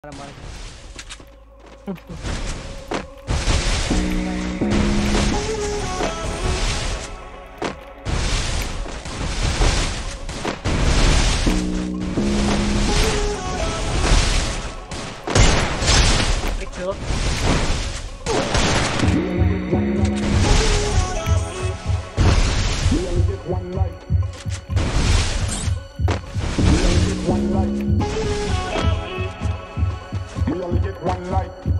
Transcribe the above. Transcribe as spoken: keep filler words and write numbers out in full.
Marah-marah. Kecil. One life. We only get one life. We only get one life.